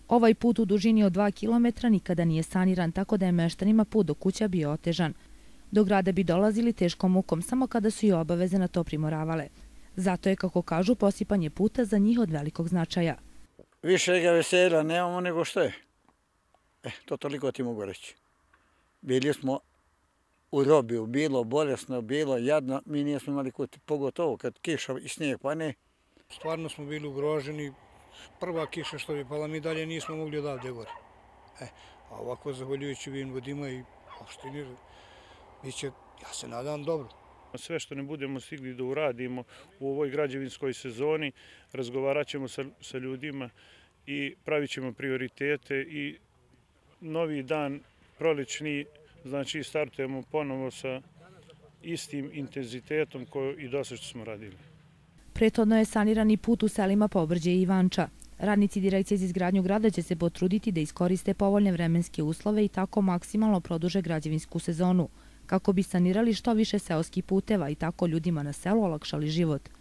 Ovaj put u dužini od 2 km nikada nije saniran, tako da je meštanima put do kuća bio otežan. Do grada bi dolazili teškom mukom samo kada su i obaveze na to primoravale. Zato je, kako kažu, posipanje puta za njih od velikog značaja. Više ga veselja nemamo nego što je. To toliko ti mogu reći. Bili smo u robiju, bilo bolesno, bilo jadno, mi nismo imali kut, pogotovo kad kiša i snijeg pane. Stvarno smo bili ugroženi. Prva kiša što bi pala, mi dalje nismo mogli odavde gore. A ovako, zahvaljujući Vin vodima i opštini, biće, ja se nadam, dobro. Sve što ne budemo stigli da uradimo u ovoj građevinskoj sezoni, razgovarat ćemo sa ljudima i pravit ćemo prioritete i novi dan prolećni, znači startujemo ponovo sa istim intenzitetom koji i do sada što smo radili. Prethodno je sanirani put u selima Pobrđe i Ivanča. Radnici Direkcije za izgradnju grada će se potruditi da iskoriste povoljne vremenske uslove i tako maksimalno produže građevinsku sezonu, kako bi sanirali što više seoskih puteva i tako ljudima na selu olakšali život.